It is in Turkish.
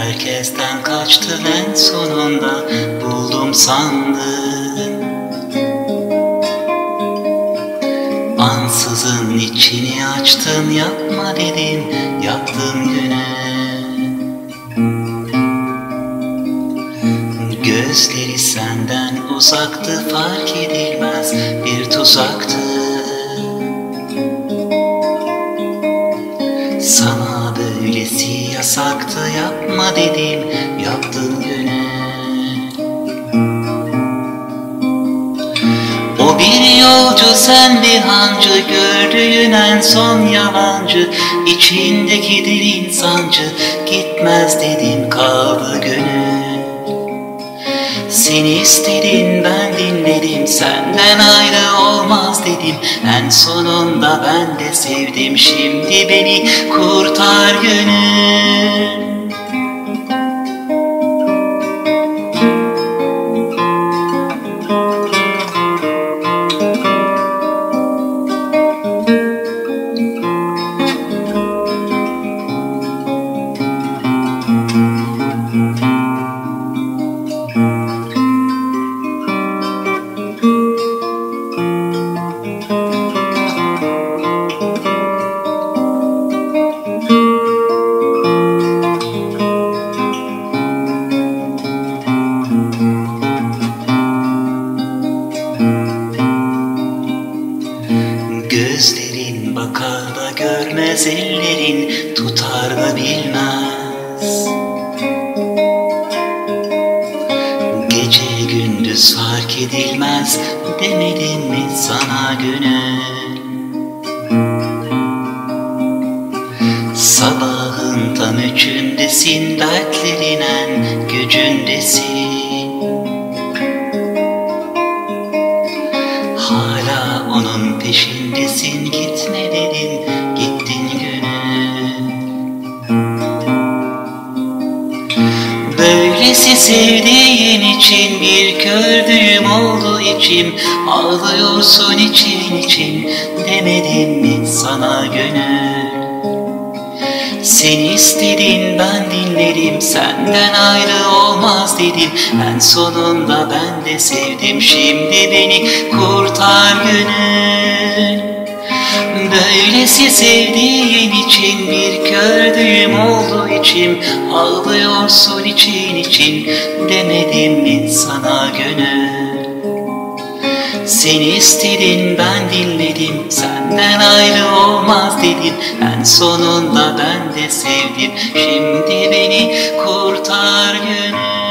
Herkesten kaçtın en sonunda buldum sandın. Ansızın içini açtın, yapma dedim, yaptın gene. Gözleri senden uzaktı, fark edilmez bir tuzaktı. Sana böylesi yasaktı, yapma dedim, yaptın gene. O bir yolcu, sen bir hancı, gördüğün en son yalancı. İçindeki derin sancı, gitmez dedim, kaldı gönül. Seni istedin, ben dinledim, senden ayrı olmaz dedim. En sonunda ben de sevdim, şimdi beni kurtar gönül. Gözlerin bakar da görmez, ellerin tutar da bilmez. Gece gündüz fark edilmez, demedim mi sana gönül? Sabahın tam üçündesin, dertlerin en gücündesin. Hala onun peşindesin, gitme dedin, gittin gönül. Böylesi sevdiğin için bir kördüğüm oldu içim. Ağlıyorsun için için, demedim mi sana gönül? Seni istedin, ben dinledim, senden ayrı olmaz dedim. En sonunda ben de sevdim, şimdi beni kurtar gönül. Böylesi sevdiğin için bir kördüğüm oldu içim. Ağlıyorsun için için, demedim mi sana gönül? Seni istedin, ben dinledim, senden ayrı olmaz dedim. En sonunda ben de sevdim, şimdi beni kurtar gönül.